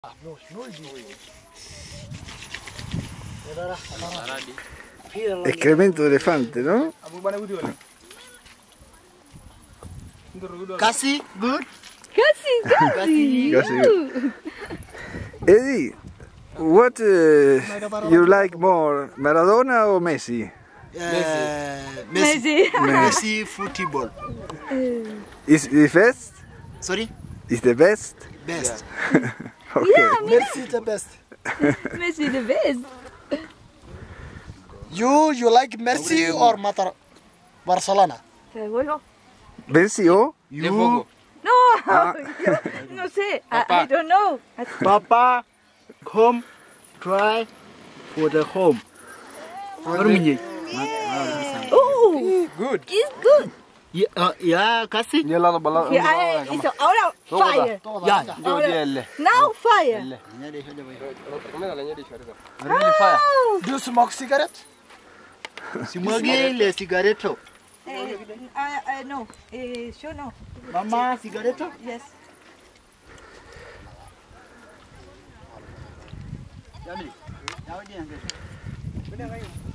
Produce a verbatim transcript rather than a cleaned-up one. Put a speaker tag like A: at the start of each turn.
A: No, no,
B: Excremento de elefante, ¿no?
A: Casi good.
C: Casi, casi.
B: Casi. Eddie, what uh, you like more, Maradona or Messi?
A: Uh, Messi.
C: Messi.
A: Messi football.
B: Is the best?
A: Sorry?
B: Is the best?
A: Best.
B: Okay.
C: Yeah,
A: Messi the best.
C: Messi the best.
A: You you like Messi or Matar Barcelona?
C: ¿Te vuelvo?
B: Messi or?
A: You.
C: No, yo no sé. I, I don't know.
D: Papa, come, try for the home.
C: Oh,
A: Good.
C: it's good.
D: Ya, uh, ya kasih.
C: Yeah, I, it's ahora fire.
D: Ya,
C: Ahora, now fire.
D: Really fire.
A: Do you smoke cigarette?
D: Simagi le cigaretto.
C: Eh, I, I, no, eh, yo no.
D: Mama cigaretto.
C: Yes.
D: Yummy. Now again.